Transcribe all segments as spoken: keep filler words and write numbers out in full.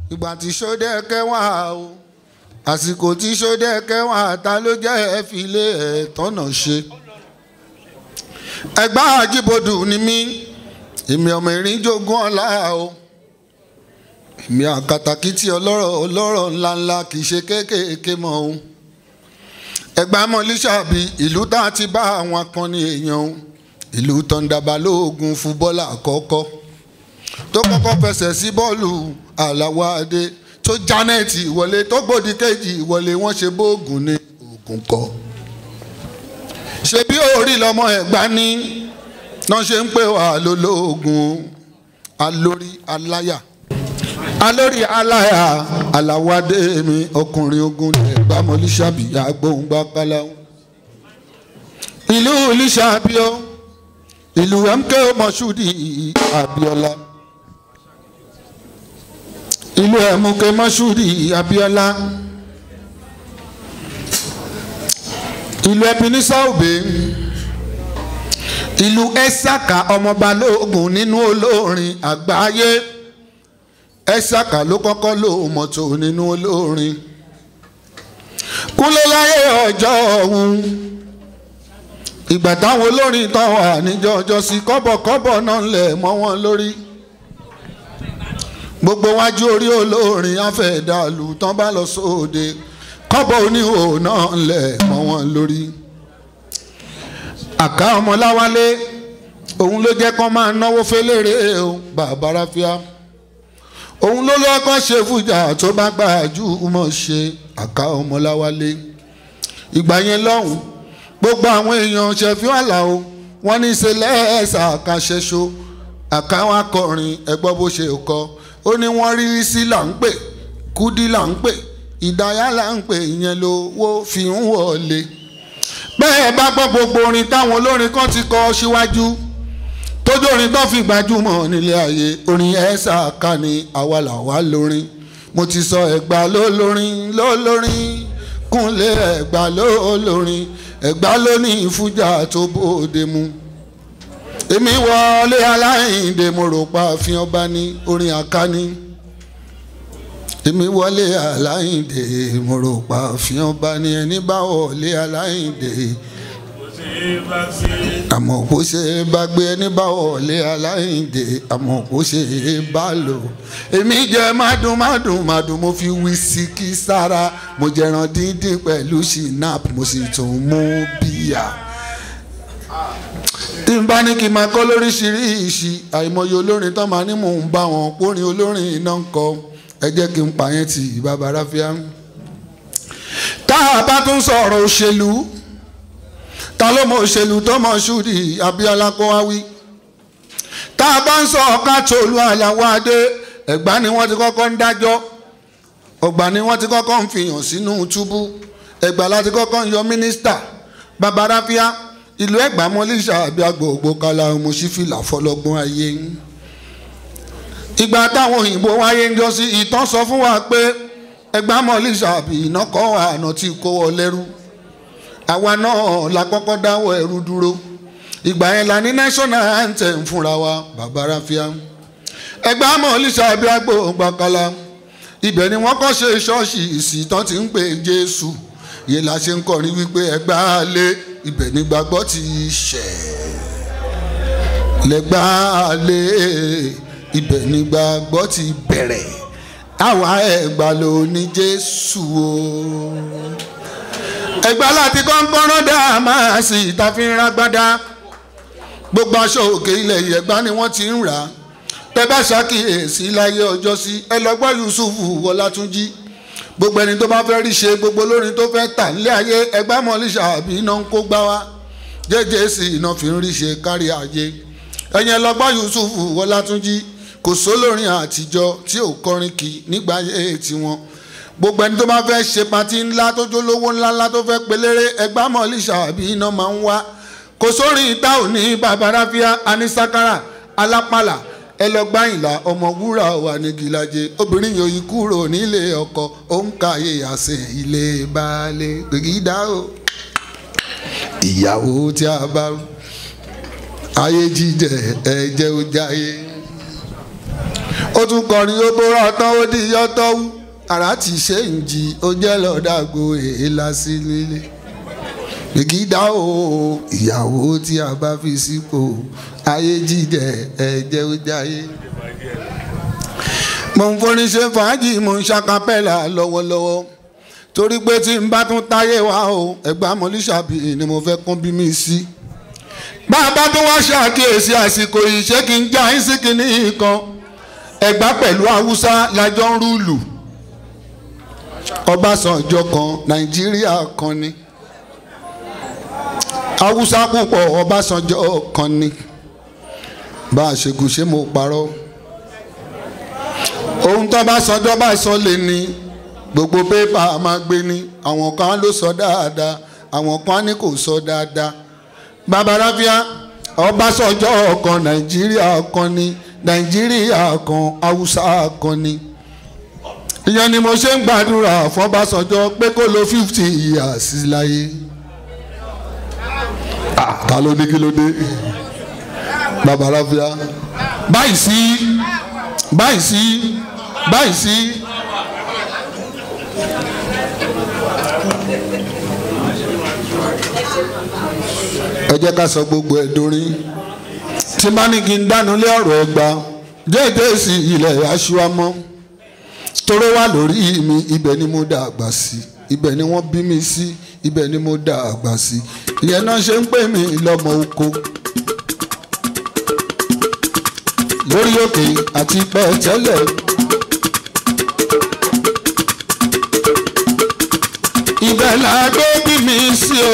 ìgbà tí Ṣódẹ́kẹ́ wà o àsìkò tí Ṣódẹ́kẹ́ wà ta ló jẹ́ file ẹ̀ tọ́nà ṣe. Ẹ̀gbá Àjíbodù ni mí èmi ọmọ ìrìn jogún ọlá o èmi àkàtàkìtì ọlọ́rọ̀ ọlọ́rọ̀ ńláńlá kì í ṣe kéékèèké mọ́ o. Ẹ̀gbá Mọ́líṣàbí ìlú tá a ti bá àwọn akọni èèyàn o ìlú Tọ́ndàbálógun fún bọ́ọ̀lù àkọ́kọ́ tó kọ́kọ́ fẹsẹ̀ sí bọ́ọ̀lù Àlàwádé tó Jánẹ́ẹ̀tì ìwọlé tó gbòdì kejì ìwọlé wọ́n ṣe bóògùn ní ògùn kọ́. Ṣé bí orí lọmọ Ẹ̀gbá ní náà ṣe ń pè wá lólóògùn alórí aláyà alórí aláyà Àlàwádé mi ọkùnrin ogun ní Ẹ̀gbá Mọ́líṣàbí agbóhùngbá káláwó. Ìlú Líṣàbí o ìlú M K O Moshood Abíọ́lá ìlú M K O Moshood Abíọ́lá ìlú Ebenezer Obey ìlú Ẹ̀sàkà ọmọ Balógun nínú olórin àgbáyé. Ẹ̀sàkà ló kọ́kọ́ lò mọ́tò nínú olórin. Kúnlé láyé ọjọ́ ọ̀hún ìgbà táwọn olórin tán wà níjọ́ ọjọ́ sí kọ́bọ̀kọ́bọ̀ náà lẹ̀ mọ́ wọn lórí. Gbogbo wájú orí olórin afẹ́dàlù tán bá lọ sóde kọ́bọ̀ oníhò náà lẹ̀ mọ́ wọn lórí. Àká Ọmọláwálé òun ló jẹ́ kán máa náwó fẹ́lẹ́rẹ́ o bàbá Ráfíà òun ló lọ́kọ́ ṣe fújà tó bá gbajúmọ̀ ṣe Àká Ọmọláwálé. Ìgbà yẹn lọ́hùn gbogbo àwọn èèyàn ṣẹ̀fín Àlàó wọ́n ní ṣe lẹ́ẹ̀sà àkàṣẹ́ṣo Àká wa kọrin ẹgbọ́ bó ṣe kọ ó ní wọ́n rí sí là ń pè Kúdí là ń pè Ìdáyà là ń pè ìyẹn lówó fi ń wọlé. Bẹ́ẹ̀ bá gbọ́ gbogbo orin táwọn olórin kan ti kọ síwájú tójú orin tó fi gbajúmọ̀ nílé ayé orin ẹ̀sà Àká ni àwa làwa lórin. Mo ti sọ Ẹ̀gbá lólórin lólórin Kúnlé Ẹ̀gbá lólórin Ẹ̀gbá ló ní ìfújà tó bóde mu. Èmi wọlé Aláìndé mo rò pa àfin ọba ní orin Àká ni. Èmi wọlé Aláìndé mo rò pa àfin ọba ní ẹni bá wọlé Aláìndé àmọ́ kó ṣe bá gbé ẹni bá wọlé Aláìndé àmọ́ kó ṣe bá lò. Èmi jẹ mádùn mádùn mádùn mo fi wísíkì sára mo jẹran díndín pẹ̀lú ṣìnáp mo sì tún mú bíyà. Tí n bá ní kí n máa kọ́ lóríṣiríṣi àìmọye olórin tán máa ní mò ń bá wọn pórin olórin iná ń kọ ẹ jẹ́ kí n pa yẹn ti bàbá Ráfíà. Tá a bá tún sọ̀rọ̀ òṣèlú ta ló mọ òṣèlú tó Moshood Abíọ́lá kó wá wí. Tá a bá ń sọ ọ̀ká tòlú Àlàwádé Ẹ̀gbá ni wọ́n ti kọ́kọ́ ń dájọ́ Ọ̀gbà ni wọ́n ti kọ́kọ́ ń fìyàn sínú túbú Ẹ̀gbá láti kọ́kọ́ ń yọ mínísítà bàbá Ráfíà ìlú Ẹ̀gbá Mọ́líṣàbí agbègbè kala mo sì fìlà fọlọ́gbọ́n ayé. Ìgbà táwọn òyìnbó wáyé ń jọ sí ìtàn sọ fún wa pé Ẹ̀gbá Mọ́líṣàbí iná kọ́ àná tí kó wọ lẹ́rú. Àwa náà la kọ́kọ́ dáwọ́ ẹ̀rú dúró ìgbà yẹn la ní national anthem fúnra wa bàbá Ráfíà. Ẹ̀gbá Mọ́líṣàbí agbègbè kala ibẹ̀ ni wọ́n kọ́ ṣe ṣọ́ọ̀ṣì ìsìn tán ti ń pè Jésù yẹn la ṣe ń kọrin wípé Ẹ̀gbá lé ibẹ̀ ní gbàgbọ́ ti ṣẹ̀ lẹ́gbà lé ibẹ̀ ní gbàgbọ́ ti bẹ̀rẹ̀ àwa Ẹ̀gbá ló ní Jésù o. Ẹ̀gbá láti kọ́ńkọ́rọ́ dá máa sì ìtàfin rágbádá gbogbo aṣọ òkè ilẹ̀ Ẹ̀gbá ni wọ́n ti ń rà á. Tẹ́ bá ṣàkíyèsí láyé ọjọ́ sí ẹ lọ gbọ́ Yusufu Ọlátúnjí gbogbo ẹni tó bá fẹ́ rí ṣe gbogbo olórin tó fẹ́ tà nílé ayé Ẹ̀gbá Mọ́líṣàbí iná ń kó gbá wá jẹ́jẹ́ sí iná fi ń rí ṣe kárí ayé. Ẹ̀yin ẹ lọ gbọ́ Yusufu Ọlátúnjí kò sólórin àtijọ́ tí ò kọrin kì nígbà ayé tiwọn. Gbogbo ẹni tó bá fẹ́ ṣe patí ńlá tó jólówó ńlá ńlá tó fẹ́ pelére Ẹ̀gbá Mọ́líṣàbí iná máa ń wá. Kò sórin ìta òní bàbá Ráfíà anísákárà alápàlà ẹ lọ gbáyìnlá ọmọ wúrà wà ní gìlàjẹ obìnrin yòóyì kúrò nílé ọkọ ó ń kàyé àṣẹ ilé baálé gbègídá o ìyàwó tí a bá ayé jíjẹ ẹ̀jẹ̀ ó jáyé ó tún kọrin ó bóra tán ó di yọ́tọ́ wú ara ti ṣe ń jí ó jẹ́ lọ́dàgbò èélá sí nílé ìgídá o ìyàwó tí a bá fi sípò ayé jíjẹ ẹ̀jẹ̀ ó jáyé. mo ń forin ṣe fàájì mo ń ṣàkápẹ́là lọ́wọ́lọ́wọ́ torí pé tí n bá tún táyé wá o Ẹ̀gbá Mọ́lísàbí ni mo fẹ́ kún bí mi sí. bá a bá tún wá ṣàkíyèsí àsìkò yìí ṣé kí n já yín sí kinní kan Ẹ̀gbá pẹ̀lú Haúsá lájọ ń rúùlù Ọbásanjọ́ kan Nàìjíríà kan ni Haúsá púpọ̀ Ọbásanjọ́ kan ni bá a ṣe gùn ṣé mo parọ́ ohun tó bá sọjọ́ bá sọ lè ní gbogbo pépà máa gbé ní àwọn kan ló sọ dáadáa àwọn kan ní kò sọ dáadáa. Bàbá Ráfíà Ọbásanjọ́ kan Nàìjíríà kan ni Nàìjíríà kan Haúsá kan ni. ìyẹn ni mo ṣe ń gbàdúrà fún Ọbásanjọ́ pé kó lo fifty years láyé. ta ló ní kí ló dé Bàbá Ráfíà báyìí sí báyìí sí báyìí sí. ẹ jẹ́ ká sọ gbogbo ẹ̀ dorin tí bá ní kí n dánú lé ọ̀rọ̀ Ẹ̀gbá jẹ́ẹ̀dẹ́ sí ilẹ̀ aṣọ́amọ́ toró wà lórí mi ibẹ̀ ni mo dàgbà sí ibẹ̀ ni wọ́n bí mi sí ibẹ̀ ni mo dàgbà sí ìyẹn náà ṣe ń pè mí lọ́mọ oko lórí òkè àti pẹ̀tẹ́lẹ̀. ibẹ̀ la gbé bí mi sí o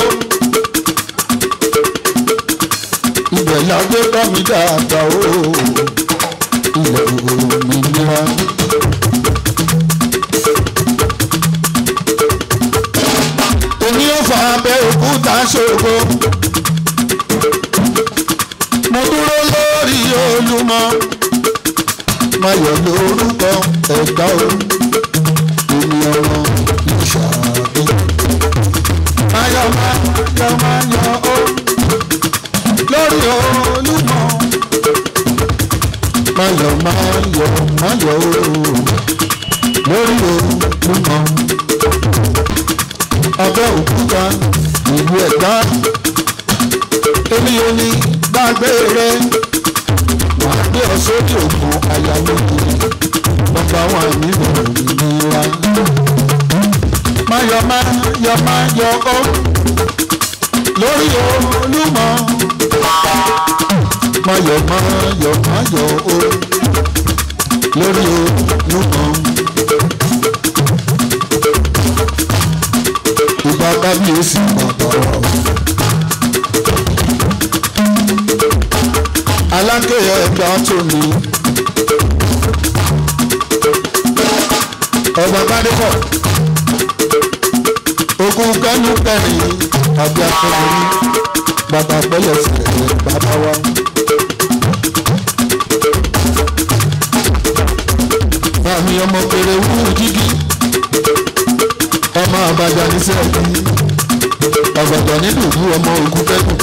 ibẹ̀ la gbé bá mi dáadáa o ilẹ̀ òmìnira. èmi ò fa abẹ́ òkúta ṣògo mo dúró lórí Olúmọ mayọ̀ lórúkọ Ẹ̀gbá o èmi ọmọ Ìṣàbí mayọ̀ mayọ̀ mayọ̀ o lórí Olúmọ mayọ̀ mayọ̀ mayọ̀ o lórí Olúmọ abẹ́ òkúta ìlú Ẹ̀gbá èmi ò ní gbàgbé rẹ wàá gbé ọ sókè òkun ayálókè bàbá wà nínú òmìnira mayọ̀ mayọ̀ mayọ̀ o lórí Olúmọ mayọ̀ mayọ̀ mayọ̀ o lórí Olúmọ. ìbá kábíyèsí bàbá wa o. alákẹ́yẹ Ẹ̀gbá tó ní ọba Gbádébọ̀ ogun kẹ́nu kẹrin àbí akẹ́kọ̀ọ́ bàbá pẹ́lẹ́ sílẹ̀ bàbá wa. bàmí ọmọ kéré wú jígí ọmọ àbájá ní sẹ́ẹ̀kì ọ̀gọ̀dọ̀ nínú ìlú ọmọ ogun kẹ́kùn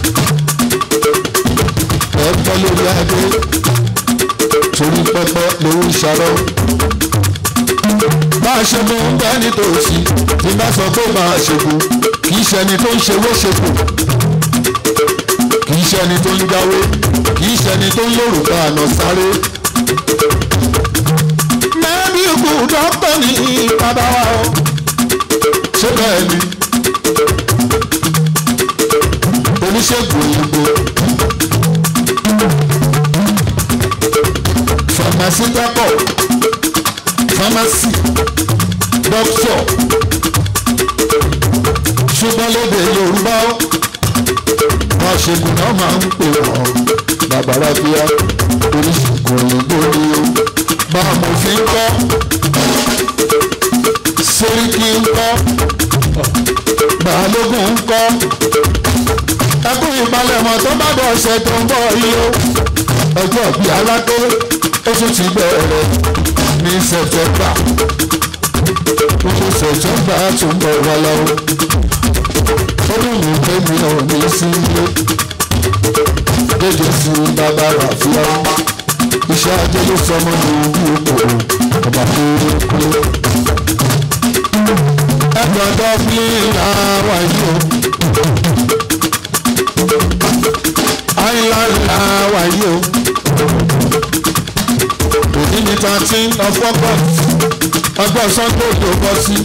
ẹ̀ẹ́pẹ́ lórí adé torí pẹ́pẹ́ lórí ìṣàrọ̀. bá a ṣe mú bẹ́ẹ̀ nítòsí tí bá sọ pé máa ṣèkù kì í ṣẹni tó ń ṣewó ṣekù kì í ṣẹni tó ń jáwé kì í ṣẹni tó ń lórúkọ àná sáré. mẹ́bí ikú dọ́pẹ́ ní bàbá wa o ṣé bẹ́ẹ̀ ni oníṣègùn òyìnbó pharmacy dapò pharmacy doctor ṣùgbọ́n lédè Yorùbá wọn ṣègùn náà máa ń pè wọ́n Bàbá Ráfíà oníṣègùn òyìnbó ni ó bá amòfin kọ́ Sẹ́ríkì ń kọ́ Balógun ń kọ́ ẹkún ìpalẹ̀mọ́ tó bá bọ̀ ṣe tó ń bọ̀ yìí ó ọjọ́ bíi aládé ó tún ti bẹ̀rẹ̀ ní sẹ̀tẹ̀mbà oṣù sẹ̀tẹ̀mbà tún bọ̀ wá lọ́wọ́ ó dùn mí pé mi ò ní sí ilé jẹjẹ sí Bàbá Ráfíà iṣẹ́ ajé ló sọmọ lòun bí òkòrò ọba kúrúkúrú. ẹgbẹ́ dublin làwà yìí o island làwà yìí o òní ní thirteen of August ọjọ́ sunday tó bọ́ sí.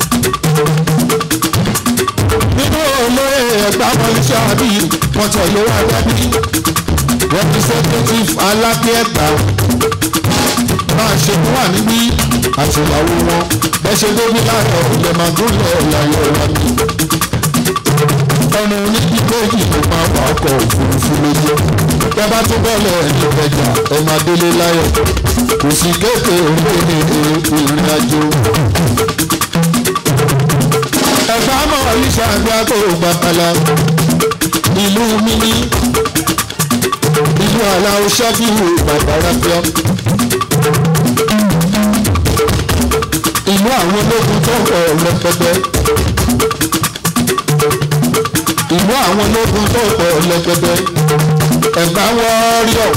nínú olóyè ẹ̀gbá mọ́lísà bí wọ́n tẹ̀ ló wà lẹ́bí representative alákẹ́ ẹ̀gbá máa ṣe fún wa níbí àti ìyàwó wọn bẹ́ẹ̀ ṣe débi láàárọ̀ ilẹ̀ màgúnlẹ̀ ìyàwó wa ní. ọ̀nà oníbi méjì ló máa wà ọkọ̀ òfurufú lójú tẹ́ bá tún bọ́ọ̀lẹ̀ ẹ̀yìn ìgbẹ́jà ẹ̀ máa délé láyọ̀ kò sí kéèké òǹdè ní ìrìn àjò. ẹ̀fọ́ àmọ́ ìṣe àgbẹ̀ àkókò gbàgbàlà ìlú mímí ìlú aláwọ̀ ṣẹ́fìlì bàbáráfíà ìlú àwọn ológun tó pọ̀ lẹ́pẹ́pẹ́ ìlú àwọn ológun tó pọ̀ lẹ́pẹ́pẹ́ ẹ̀gbá wọ́ọ́rìọ̀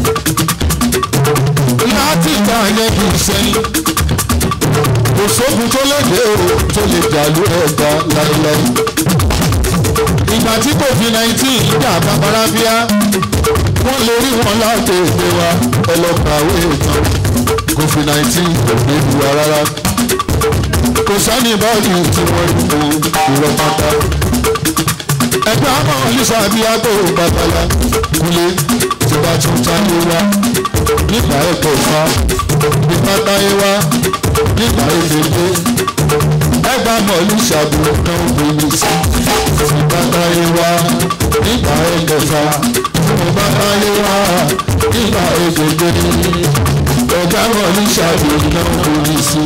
láti ìgbà yẹn kì í sẹ́yìn kò sógun tó lè dé o tó lè jà lórí ẹ̀gbá láéláé. ìgbà tí covid nineteen ìjà bàbáráfíà wọ́n lè rí wọn láti èdè wa ẹlọ́kàwé ìtàn covid nineteen kò ní bu wa rárá kò sẹ́ni bọ́ọ̀lù tí wọ́n rí fún ìrọ̀ pátá. ẹgbẹ́ àmọ́ ọ̀lẹ́sà bí agbó babalá kúlé tí bá tún táyé wá nígbà ẹ̀kọ́ ìfá nípa táyé wá nígbà èdèdè ẹgbẹ́ àmọ́ ọ̀lẹ́sà bí ọ̀kan obìnrin sí nípa táyé wá nígbà ẹ̀kọ́ ìfá nípa táyé wá nígbà èdèdè ẹgbẹ́ àmọ́ ọ̀lẹ́sà bí ọ̀kan obìnrin sí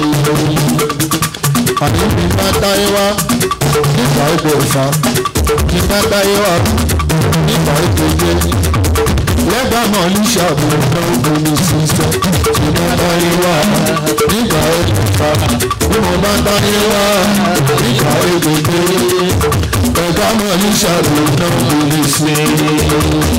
àní nípa táyé wá nígbà ẹ̀kọ́ ìfá nípa táyé wá nígbà èdèdè lẹ́gbà mọ̀ ní ṣàbùrù náà bomi sísọ nígbà táyé wá nígbà ẹ̀fà bí mo bá táyé wá nígbà èdèdè lẹ́gbà mọ̀ ní ṣàbùrù náà bomi sísọ.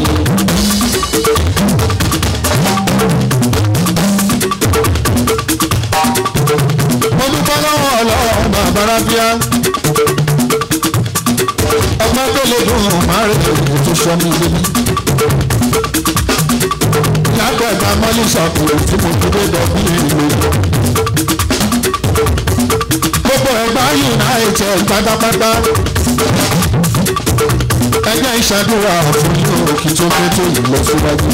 mo dúpẹ́ lọ́wọ́ ọlọ́run bàbáráfíà ọgbọ́n tó lè dùn máa rẹ̀ tó sọ mí lébi. lágbàgbà mọ́lísà kúrò tí mo fi dé dọ̀bí ìlú. gbogbo ẹ̀gbá united pátápátá ẹgbẹ́ ìṣàdúrà fún yóò kí tó fẹ́ tó yìí lọ síwájú.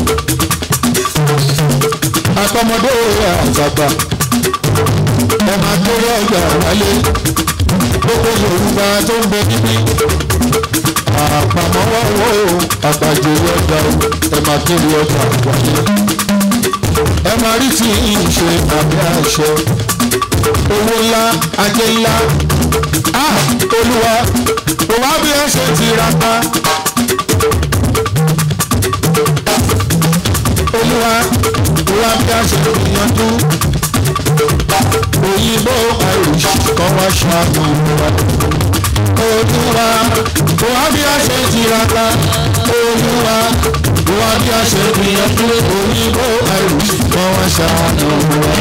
àtọmọdé àgbàgbà ẹ máa kéré ọgbà wálé gbogbo Yorùbá tó ń bẹ níbí àpamọ́wọ́wọ́ àgbàjẹ́ ọjà ẹ máa kéré ọjà wálé ẹ máa rí tí ìṣe àbí àṣẹ owó ńlá ajé ńlá á Olúwa kò wá bí ẹ ṣe ti ra pa Olúwa kò wá bí ẹ ṣe gbìyànjú òyìnbó Irish kan wá ṣàmù wa Olúwa kò wá bí a ṣe tiraka Olúwa kò wá bí a ṣe gbìyànjú òyìnbó Irish kan wá ṣàmù wa.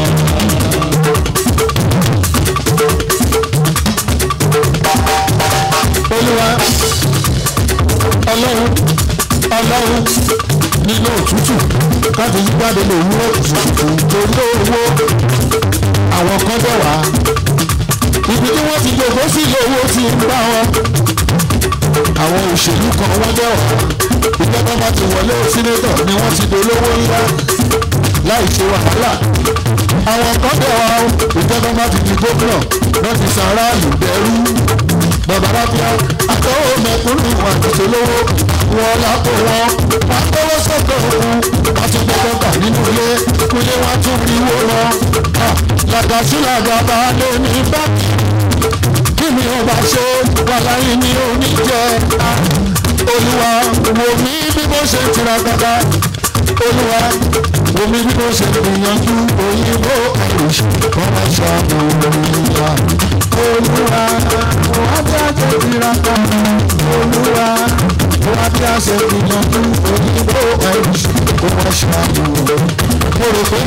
Olúwa Ọlọ́run Ọlọ́run nínú òtútù káfí yíjáde lè wúrọ̀ tuntun tó lówó àwọn kan bẹ̀ wá ibi tí wọ́n ti gbogbo sí lówó ti ń bá wọn àwọn òṣèlú kan wọ́n bẹ̀ wá ìjọba bá ti wọlé sínétọ̀ ni wọ́n ti dolówó ńlá láì ṣe wàhálà àwọn kan bẹ̀ wá ìjọba bá ti di gómìnà wọ́n ti san aráàlú dẹrú Bàbáráfíà àtọwọ́ mẹ̀kúnnù àtúnṣe lówó wọn lápò wọn wọn tọwọ́ sọ́kọ̀ òun wọn tún gbọ́dọ̀ gbà nínú ilé kúlé wọn tún rí wó lọ. làgàsílà bàbá lé ní báàkì kí ni ó bá ṣe wàláyé ní oníjẹ. Olúwa wò mí bí mo ṣe tiraka Olúwa wò mí bí mo ṣe gbìyànjú òyìnbó àìsí kọ́má ṣàmù Olúwa. Olúwa wà bí a ṣe tiraka Olúwa wà bí a ṣe gbìyànjú òyìnbó àìsí kọ́má ṣàmù Olúwa.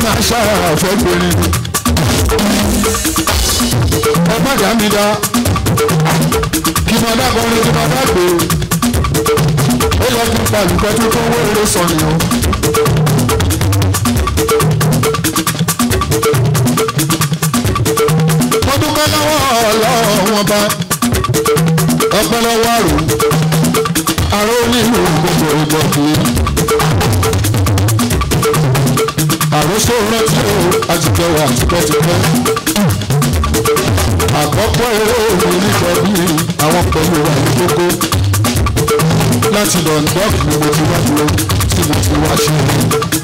máa ṣàfẹ́ gbèrè ẹ má dá mi dá kí mo dá kọrin kí mo dá gbé ó yẹ kí n pa àlùkò tó tó wó eré sọ nìyẹn. mo dúpẹ́ lọ́wọ́ ọlọ́wọ́n bá ọpẹ́ lọ́wọ́ àrùn àrùn onílù gbogbo ìbọ̀kì àròsọ rántí o àtìkẹwà tipẹ́tipẹ́ àkọ́kọ́ eré òní nípa bí àwọn pẹ̀lú wà ní kókó láti Dundalk ni mo ti wá dúró tí mo ti wá ṣe é.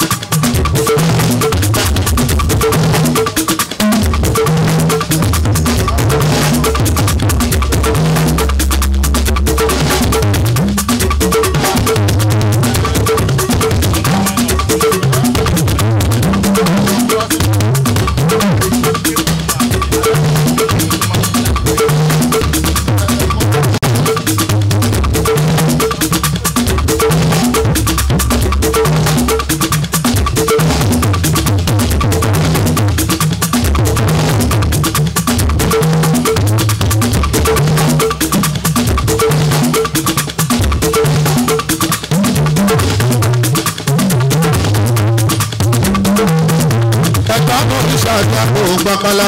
Gbàkálà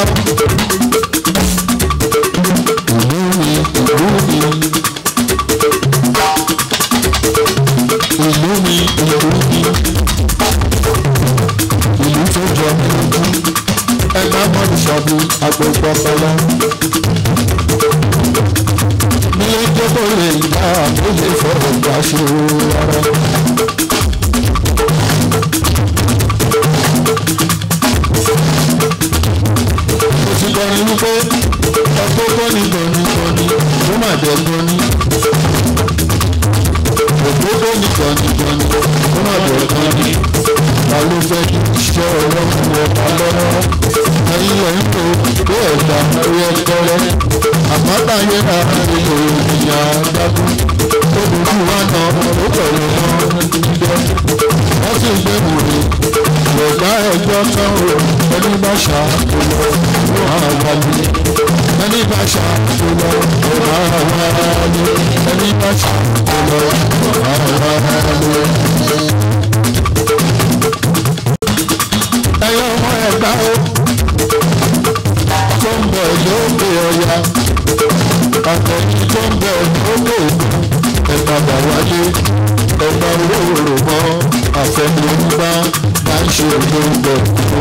ìlú mi ìlú mi ìlú mi ìlú mi ìlú tó jọ mí lójú ẹgbẹ́ mọ́tò ṣọ́bù agbègbè ọpọlọ nílé jókòó lè yá tó lè fọwọ́ gbà ṣe rárá. Kọrin wípé ọkọ kọ́ni kọ́ni kọ́ni ó mà dé kọ́ni òkú kọ́ni kọ́ni kọ́ni ó mà dé kọ́ni ta ló fẹ́ kí iṣẹ́ ọlọ́run ọba lọ́wọ́ ẹ̀yin lẹ̀ ń lò pé ẹ̀dá orí ẹ̀kọ́ rẹ̀ àpáta yẹn náà rí ìyá dágún tó dojú wá náà ó pẹ̀lú náà níbẹ̀ wọ́n sì gbé wòlé ìgbà ẹjọ́ kan rò ẹni bá ṣàkóso máa wálé ẹni bá ṣàkóso máa wálé ẹni bá ṣàkóso máa wálé. ẹyọ ọmọ ẹgbà ó tó ń bọ̀ lókè ọya àtẹ̀yìn tó ń bọ̀ lókè òkun ẹ padà wálé ẹ bá owó rò mọ́ àfẹnurúbá bá ń ṣe ògbóǹgbò.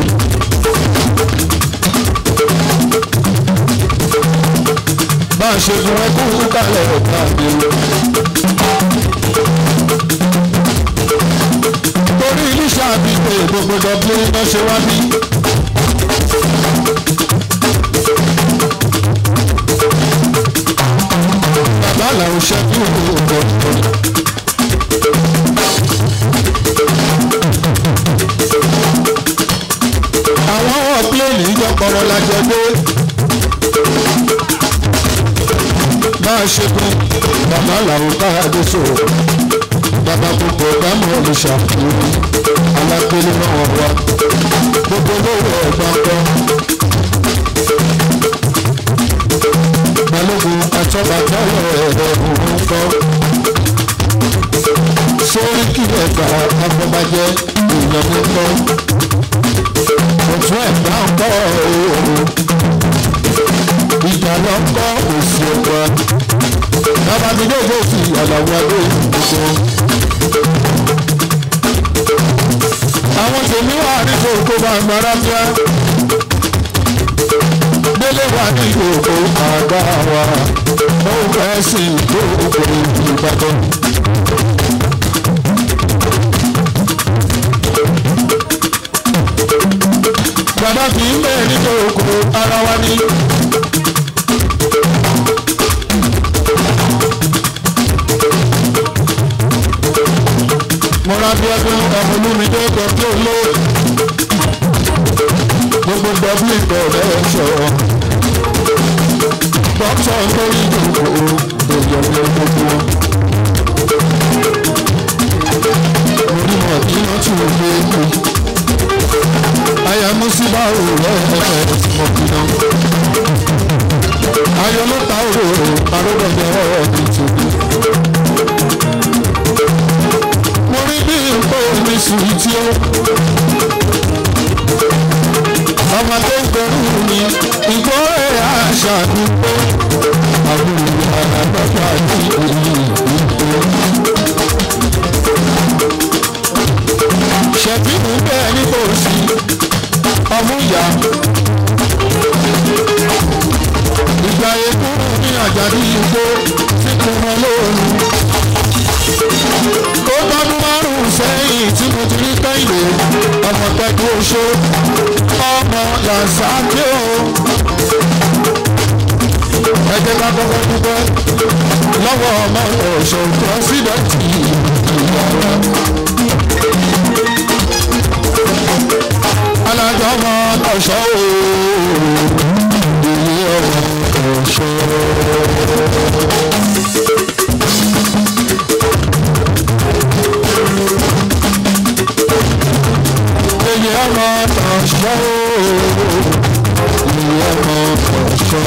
bá a ṣe fún ẹkú kálẹ̀ ọ̀gá mi o. torí iléeṣẹ́ àbígbé gbogbo dọ́gbé náà ṣe wá bí. bàbá làwọn ṣe kí òun ò bọ̀ ọ́. àwọn ọ̀pẹ́ẹ̀lì ìjọpọ̀rọ̀ lájọ gbé máa ṣẹ́gun bàbá làwọn káàdé sọ̀rọ̀ bàbá gbogbo ọ̀gámọ̀ olùṣàkóso alágbélé náà wà wá gbogbo lówó ọ̀gbà kọ́ balógun àtọ́bàtọ́lọ̀ ẹ̀rọ òun kọ́ sórí kílẹ̀ gbà afọbajẹ́ èèyàn mi kọ́ òtún ẹ̀gbá ń kọ́ òòrùn ìjà lọ ń kọ́ òsì ọ̀gbà bàbá mi yóò bó fi àlàwọ̀ adé ìdìbò. àwọn tèmi wà nípò tó bá gbára bíá délé wà ní ìgbòho àgbà wa ó fẹ́ sí ìgbòho Ìbàdàn. bàbá kì í bẹ̀rẹ̀ nínú oko ara wa ní. mo ra bí ọdún ọmọ olúmi tó gbọ́ tí ó lé gbogbo gbọ́bí ìbẹ̀rẹ̀ ṣọ̀rọ̀ dókítà lórí ìdòkò èèyàn ní gbogbo wọn. mo ní mọ̀ kí wọ́n tún lè kú. àyà mùsùlùmá òwúrọ̀ ẹ̀ẹ́dẹ̀ẹ́sìmọ̀ kìnnà. ayọ̀ ló ta òwò àròdọ̀dọ̀ ọ̀rọ̀ ìtòkù. mo rí bí nǹkan omi sùn tí ó. ọmọ tó ń gbẹrù mi ìgbọ́ ẹ̀ àṣà dúpọ̀. àbúrò àgbàgbà ní èyí ìgbò. ṣẹ̀fíìmù bẹ́ẹ̀ ní kò sí ọmú ìyá. ìgbà èkó ní àjàdí igbó síkú wọn lóòrùn. ó tọdún márùn-ún sẹ́yìn tí mo ti rí kẹ́hìndé ọmọ pẹ̀lú oṣó ọmọ làǹṣáké o. ẹ jẹ́ ká kọ́kọ́ dúpẹ́ lọ́wọ́ ọmọ ọ̀ṣọ́ pírẹ́sídẹ̀ntì ìyá wa. alájọ ọmọ ọ̀ṣọ́ ooo ìyá ọmọ ọ̀ṣọ́. ìyá ọmọ ọ̀ṣọ́ ooo ìyá ọmọ ọ̀ṣọ́.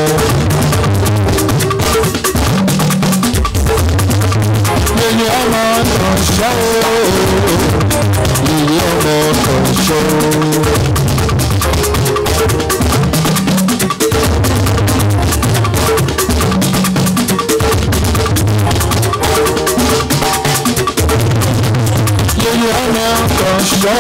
ìyá ọmọ ọ̀ṣọ́ ooo. Ìyá ọmọ ọ̀ṣọ́. Ìyá ọmọ ọ̀ṣọ́.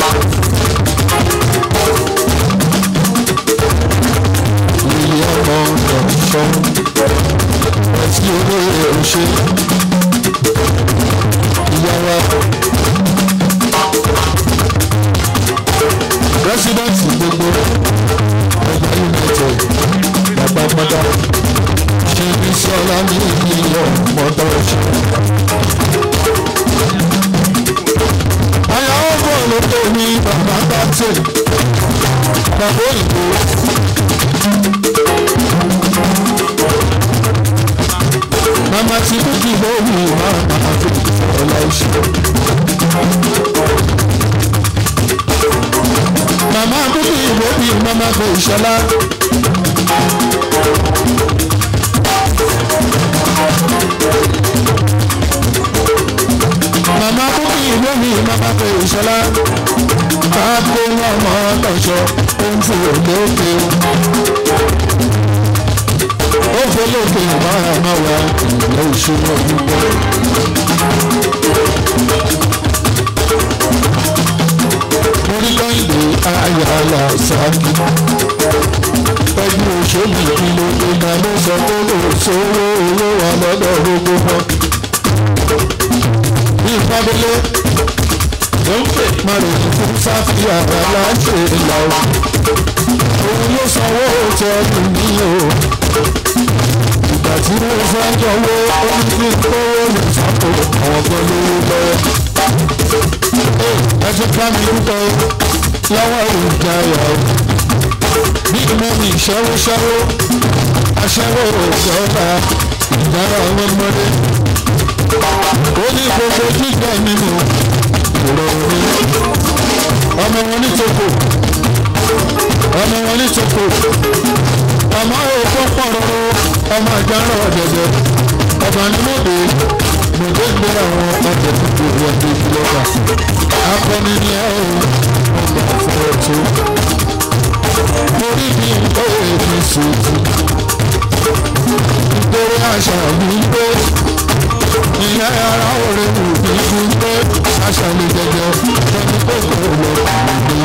Ìyá ọmọ ọ̀ṣọ́. Ẹtí olóyè ọ̀ṣẹ́. Ìyá wa. President gbogbo ọgbà united bàbá mọ́tà ṣe ní sọ́lá ní ìyọ̀ mọ́tà ọ̀ṣun. àyà ọ̀gbọ́n ló tó ní bàbá bàtẹ́ bàbá òyìnbó. màmá ti kú kí lórí ìwà màmá tó kú ọ̀la ìṣe. màmá kúkú ìwé bíi màmá kò ìṣọlá. màmá kúkú ìwé bíi màmá kò ìṣọlá. káàkó ọmọ ọ̀ṣọ́ ó ń fò lókè. ó fò lókè máa má wá ìlú ìṣúná gbígbó. orílẹ̀-èdè ayára sáàkì ẹgbẹ́ òṣèlú ìlú ìgbà ló sọ pé lè sówó owó wà lọ́dọ̀ gbogbo wọn. bí ìpàdélé ló ń pè márùn fún sáfìyà aláṣẹ ìlà o. òun ló sanwó tọ́jú mi o. ìgbà tí mo fẹ́ jọ̀wọ́ ó ń fi kó lè sápò àwọn kan lówó lọ́wọ́. ẹ ti bá mi dúpọ̀ lọ́wọ́ ìjayà o. bí mo ní ṣẹ́wóṣẹ́wó aṣẹ́wó ìjọba ìdára ọmọdé. ó ní gbogbo jíjẹ nínú ìrọ̀rùn. ọmọ wọn ní toko ọmọ wọn ní toko ọmọ òkú pọ̀rọ̀ ọmọ ìjárọ̀ ọ̀dẹ̀dẹ̀ ọmọ nímọ̀dé mọ̀dé ń gbé àwọn ọ̀dẹ̀ tuntun ìwọ̀dé ìlọ́gbà. akọni ni ẹ o ọgbà fọwọ́ tó. mo rí bí ìkọ́wé mi sòtì. nítorí àṣà mi pé ìyá ara òrè wù mí fún pé àṣà mi jẹjẹ ẹni tó kọ̀ lọ kùn mí.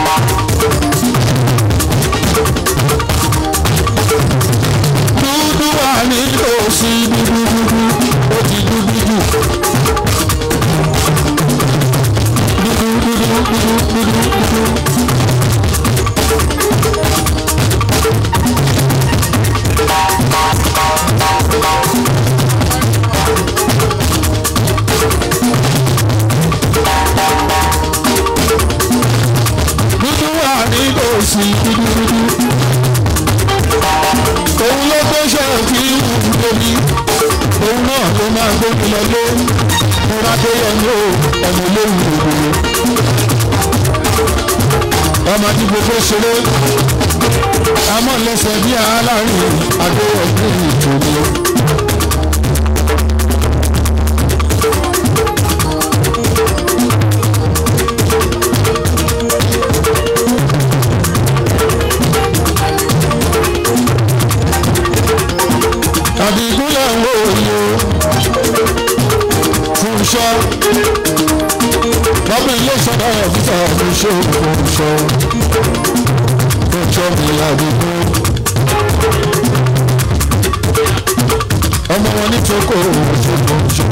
dúdú wà ní òsì dúdú dúdú ó ti dúdú jù. dúdú dúdú dúdú dúdú dúdú. dúdú wà ní òsì dúdú dúdú. òun ló gbé ṣọ́ọ̀tì ìwúgbòmí òun náà ló máa gbómi lọ lé múra tó yẹ ní ọmọ olóhùn òdòdó. ọmọ tí gbogbo ṣeré amọ̀lẹ́sẹ̀ bí aláàrin adéwọ̀gbìn ìtòlú. tàbí ìgúnlẹ̀ ń wò yó fún iṣọ́ lọ́pọ̀ ilé ìṣọ́dá ọ̀fíìsà fún iṣẹ́ fún iṣọ́ fún iṣọ́ mi àdúgbò ọmọ wọn ní tókò ṣe fún iṣẹ́.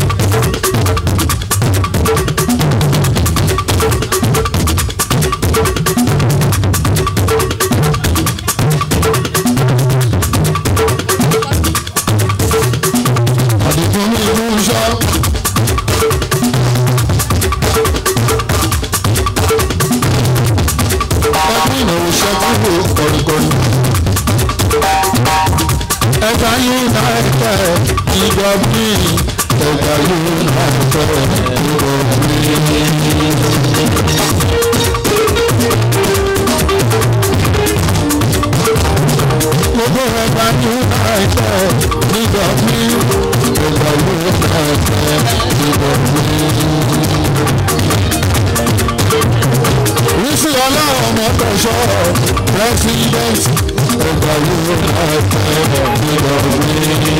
Ẹ̀ka United ìjọ bí ẹ̀ka United ìjọ bí. Gbogbo ẹ̀ka United ìjọ bí ẹ̀ka United ìjọ bí. Rísí ọlọ́run ọmọ tẹ̀sọ́ president ẹ̀ka United ìjọ bí.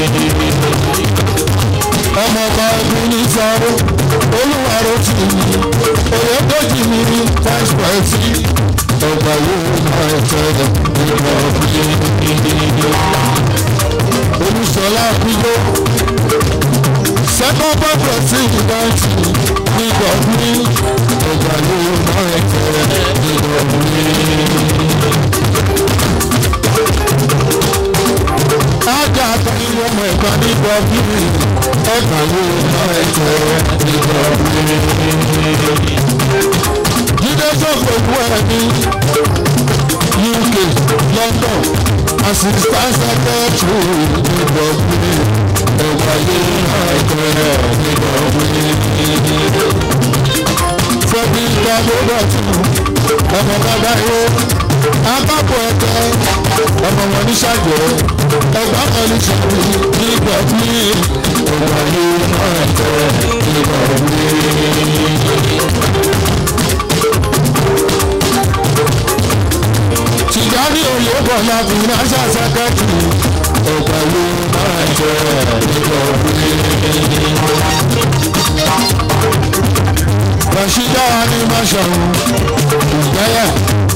Ọmọ ọba ẹbí ní sáré olúwarò tì mí òye dèjì mi ní vice president ẹ̀ka United ìjọ bí. Olùsọ̀lá àbíyó second president ìjọ bí ẹ̀ka United ìjọ bí. Ajá àtàlẹ́ ọmọ ẹ̀ka nígbà bí ẹ̀ka United ìjọ bí. Jíde sọ̀gbọ̀gbọ̀ ẹ̀ ní U K London assistant secretary ìjọ bí ẹ̀ka United ìjọ bí. Fẹ́bí ìgbàlódé tún ọmọ bàbá yó akápò ẹ̀kẹ́ ọmọ wọn ní ṣàjẹ́ ẹgbà kan ní ṣàjẹ́ nígbà tí ọmọ yìí náà tẹ̀ nígbà tí. Tìjáde òye bọ̀ láti náṣà sẹ́kẹ́tì ọgbà yìí náà tẹ̀ nígbà tí. Rashida ni Mashawu ìgbẹ́yà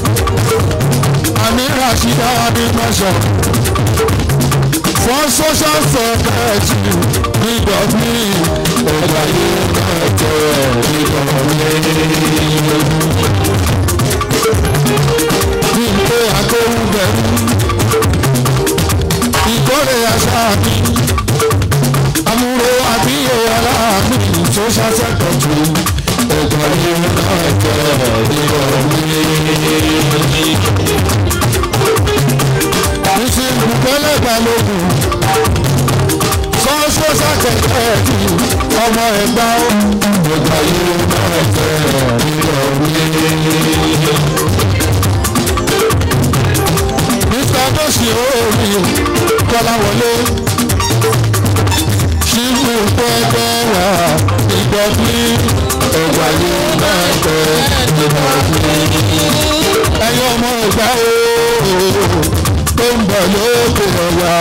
àmì Rashida ni Mashawu fún social security nígbà tí ọgbà yìí náà tẹ̀ nígbà tí. Ìgbé akóhùnbẹ̀rù ìkórè àṣà mi amúro àbíyè aláàmì social security ọgbà yìí náà tẹ̀ nígbà tí. Ìsì ìbùkẹ́lẹ̀ balógun sọ́ọ́sọ́ sàkẹ́kẹ́ẹ̀tì ọmọ ẹ̀gbá ọgbà yìí náà tẹ̀ nígbà tí. Mísítà Dọ́sì òòrì Kọ́láwọlé ṣíbù pẹ́ẹ́pẹ́ wà nígbà tí ọgbà yìí náà tẹ̀ nígbà tí. Ẹ̀yin ọmọ ẹ̀gbá ooo tó ń bọ̀ lókè ọ̀yà.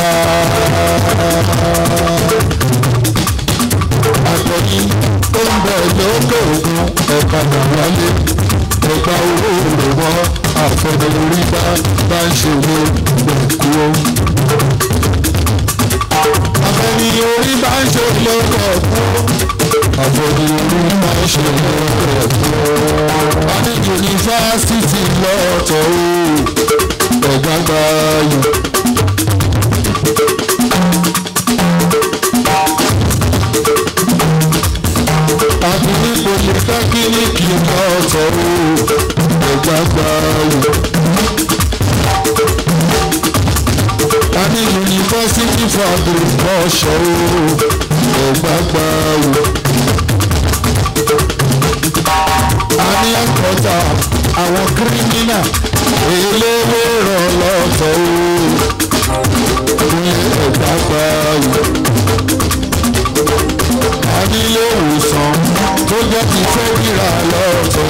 Àtọ̀yìn tó ń bọ̀ lókè ògùn ẹ̀ka nàwálé ẹ̀ka owó òròwọ́ àfọ̀dọ̀ orí bá bá ń ṣòro gbẹ̀kú o. Àfẹ̀ni orí bá ń ṣe lọ́kọ̀ fún àfọ̀dọ̀ orí bá ń ṣe lọ́kọ̀ fún. A ní yunifásitì lọ́tọ̀ o ẹ̀gbá gbáyò. Àbí ní polytechnic lọ́tọ̀ o ẹ̀gbá gbáyò. A ní University for Agriculture o ẹ̀gbá gbáyò. A ní ẹ̀kọ́ta àwọn kírímínà eléwé rọ̀ lọ́tọ̀ o ní ẹ̀dá gbáyé. Adílé ìwòsàn tó jẹ́ ti fẹ́ kíra lọ́tọ̀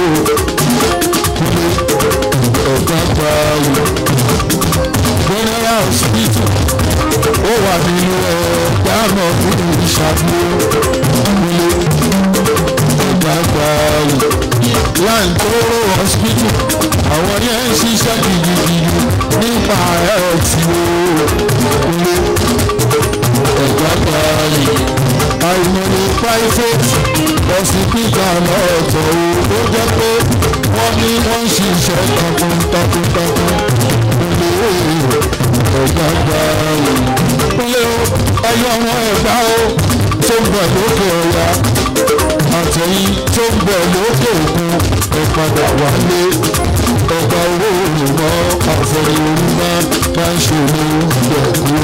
o ní ẹ̀dá gbáyé. General hospital ó wà nínú ẹ̀dá náà fún ìṣàfihàn nílé ẹ̀dá gbáyé. Láńtóró hospital àwọn yẹn ń ṣiṣẹ́ gidigidi nípa ẹ̀ẹ́tì ilé ẹ̀dá gbáyé. Àìmọye private hospital lọ́tọ̀ ó jẹ́ pé wọ́n ní wọ́n ń ṣiṣẹ́ takuntakuntakun ilé ẹ̀dá gbáyé. Ilé ẹyọ ọmọ ẹ̀dá o tó ń bọ̀ lókè ọ̀yà àtẹ̀yìn tó ń bọ̀ lókè òkun ẹ padà wálé ọba owó olùmọ̀ àfọ̀rẹ́ olùmọ̀ máa ń ṣòro ìgbẹ̀kú.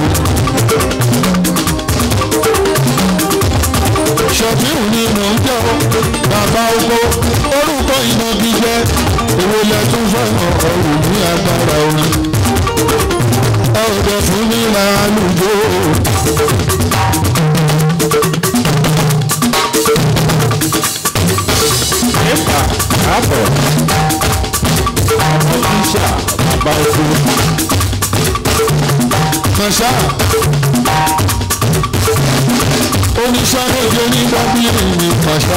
Ṣọ̀fíù ni mò ń jẹ́ o bàbá oko orúkọ ìnagijẹ èwo lẹ tún fẹ́ràn ọ̀rùn ní agbára orin ẹ ò dẹ̀ fún mi lálùjọ. Nípa àbọ̀ àwọn tíṣà bàbá oko kànṣá oníṣẹ́ méje ní bábílì ní kànṣá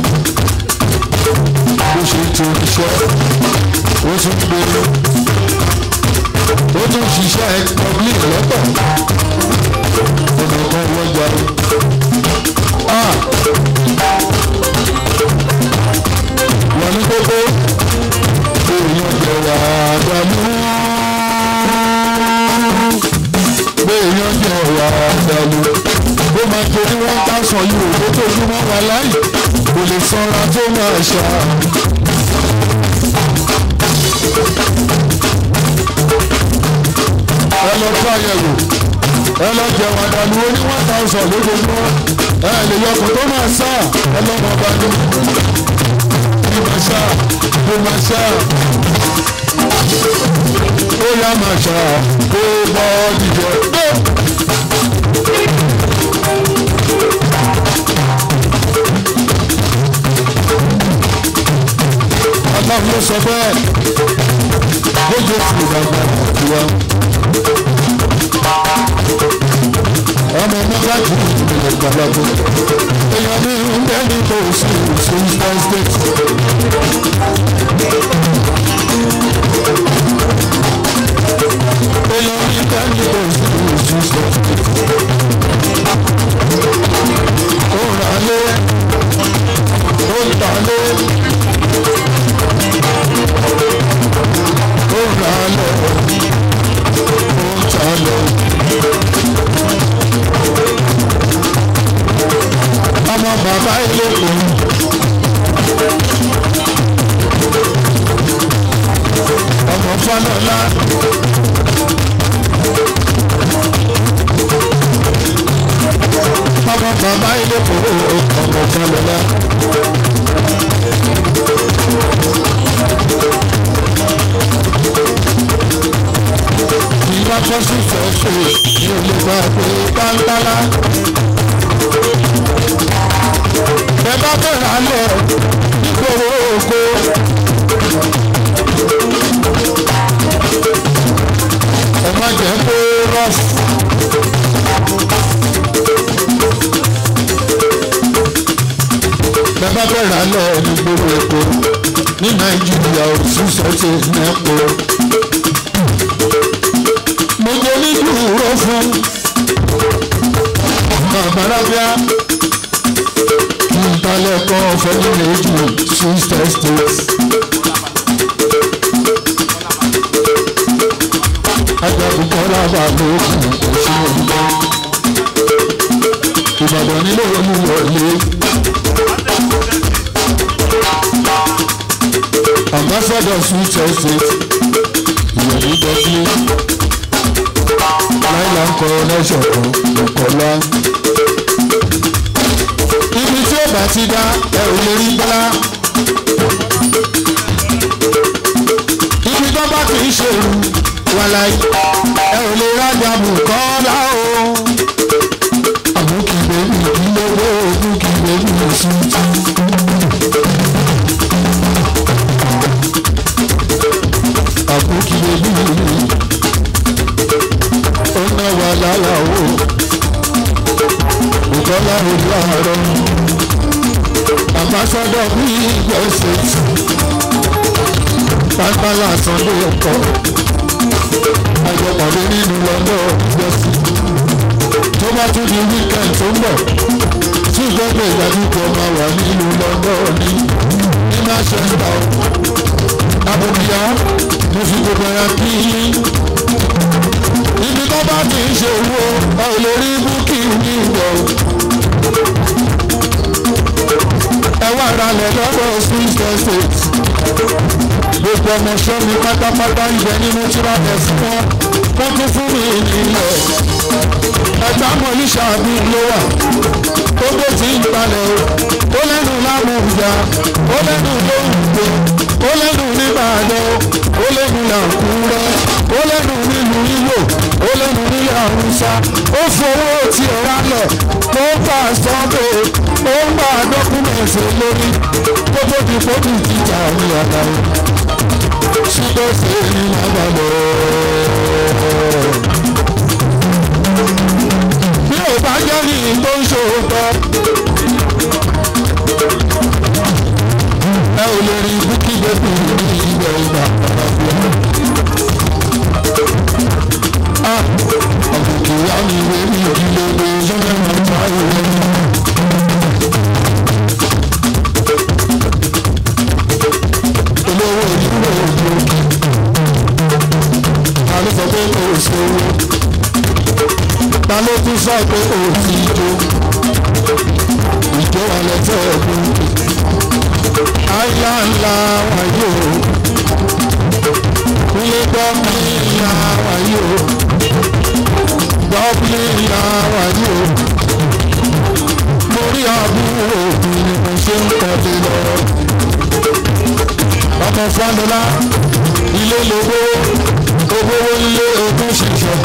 ó ṣe tó iṣẹ́ ó tún gbé ó tún ṣiṣẹ́ public lọ́tọ̀ ọ̀nà kan wọ́n jà wọ́n ní kókó èèyàn jẹ̀wà àdàlú èèyàn jẹ̀wà àdàlú ó máa torí wọ́n bá sọ yìí òkú tó ojú wọn wà láyé kò lè sanra tó máa ṣá. ẹ lọ fún àyẹ̀wò ẹ lọ jẹ̀wà àdàlú ó ní one thousand lójoojúmọ́ ẹ lè yọkùn tó máa sá ẹ lọ́mọ bá ní. Masha, oh Masha, oh ya Masha, oh body boy. Allah ló sọ bẹ́ẹ̀, lójú fún ìgbàgbọ́ àdúrà. Ọmọ mọ́lá jù ìpínlẹ̀ gbàgbọ́. Èèyàn mi ń bẹ́ ní kò sí ìṣòwò state. Èèyàn mi bẹ́ ní kò sí ìṣòwò state. Ó rà lé, ó tà lé, ó rà lé, ó tà lé. Ọmọ bàbá ilé òun ọmọ Fálọlá ọmọ bàbá ilé òun ọmọ Fálọlá. Ìgbà tó sì fẹ́ ṣe ní olùgbà pé báńtálá. Ẹ bá bẹ̀rẹ̀ alẹ́ nígboro oko. Ẹ má jẹ́ pé rọ́ọ̀fù. Ẹ bá bẹ̀rẹ̀ alẹ́ nígboro oko. Ní Nàìjíríà òtún sọ́tì nẹ́pọ̀. Mo jẹ́ onídùúró fún Bàbárábíà. Ìtàlẹ́kọ̀ fẹ́mi méjì sister states. Ajagunkọ́lá bá lókun ẹ̀sìn òyìnbó. Ìbàdàn nílò olúwọlé. Ambassador sister state. Ìyẹ̀lú dọ́kílé. Láìla ń kọ́ lẹ́sọ̀kan Ìkọ́lá. Ibi tí ó bá ti dá ẹ ò lè rí bá. ẹ ò lè rájà Bùkọ́lá o. Àbúkì bèbí ìdílé Àbúkì bèbí òsùn. Àbúkì bèbí ó ná wa lára o. Bùkọ́lá ojú àárọ̀ àmbásádọ̀ bí ìgbésẹ̀ pápá lásán ló kọ́ àjọpọ̀lẹ́ nínú lọ́dọ̀ ìgbésẹ̀ tó bá tún di wíkẹ̀ǹd tó ń bọ̀ tí ìgbẹ́gbẹ́ ìdájúkọ máa wà nínú lọ́dọ̀ ní ní Manchester Àbúkíá mo fi gbogbo ẹ̀yà kí ibi tó bá ti ń ṣe owó ẹ ò lè rí búkì ní ìgbọ̀ ẹ wá ìrànlẹ̀ lọ́dọ̀ Swiss Estate gbogbo ọmọ sọ́mi pátápátá ń bẹ nínú tíráfẹ̀ fún wọn wọ́n tún fún mi nílẹ̀ ẹ̀gbá mọ̀lísà bí ló wà ó bó ti ń balẹ̀ o ó lẹ́nu lámùjá ó lẹ́nu lóhùngbò ó lẹ́nu nìbàdàn ó lẹ́nu làkúrẹ́ ó lẹ́nu nílùú Ìgbò ó lẹ́nu nílẹ̀ Haúsá ó fowó tí ẹ wá lẹ̀ ó gbà sọ́dọ̀ ó ń gbà dọ́kúmẹ̀ntì lórí kó tó di fóònù jíjà ní ọ̀gá o ṣùgbọ́n ṣe ní lábàlẹ̀ bí ò bá jẹ́ ní tó ń ṣòótọ́ ẹ ò lè rí búkí bébì ní ilẹ̀ ìgbà Àbùkí wá ní ìwé ní ìdílé ní ṣẹ́fẹ́ máa ta ìwé ní. Olówó ìdúró òjò ta ló sọ pé kò sówó ta ló tún sọ pé kò sí ijó ìjó wà lẹ́sẹ̀ ẹ̀kún àìlá ńlá wáyé o ilé gbọ́mí ńlá wáyé o gbọ́mí ńlá wáyé o mo rí àbúrò òbí ni mo ṣe ń kọ́lé lọ ọmọ Fáńdọ́lá ilé lówó owó ilé ogún ṣiṣẹ́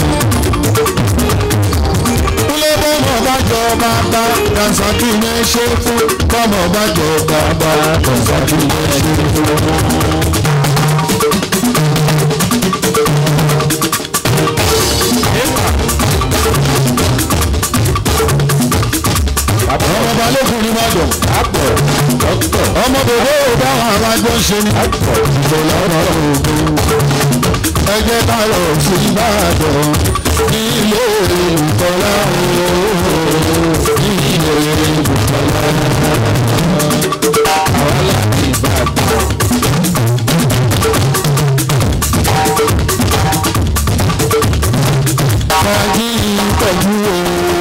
ilé bọ́mọ̀ bá jọ bàbá Dànsàkí ní ṣe fún bọ́mọ̀ bá jọ bàbá Dànsàkí ní ṣe fún. ọmọ balógun ní Ìbàdàn ọmọ bèbè ò dáhùn àwọn àjọ ṣe ní ìjọba ọ̀rọ̀ ògùn ẹgbẹ́ bá lọ sí Ìbàdàn ní ilé Bùkọ́lá ní ilé Bùkọ́lá àwọn láti Ìbàdàn. Fàájì ìtọ́jú o.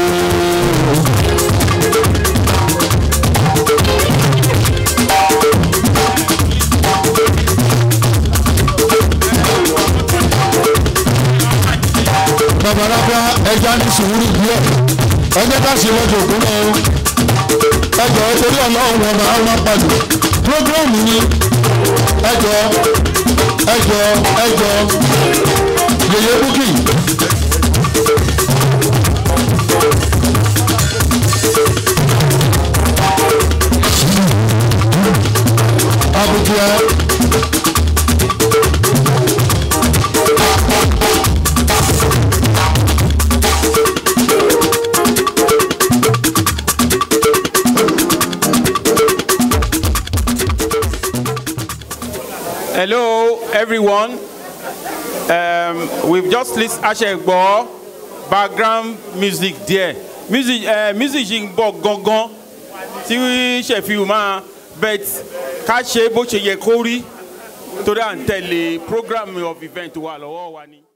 Babalaba ẹja ní sùúrù díẹ̀ ẹjẹ ká ṣe lọ́jọ́ òkú náà o ẹjọ́ torí Ọlọ́run ọba ọlọ́run pàdé prógrámù ni ẹjọ́ ẹjọ́ ẹjọ́ yèyé búkì. Àbùkù ẹ. Hello, everyone. Um, we've just listened Ashegbo background music there. Music, uh, music in bo gangan. Tí ṣe fi ma bet ká ṣe bó ṣe yẹ kó rí torí à ń tẹ̀lé program of event wa lọ́wọ́ wa ni.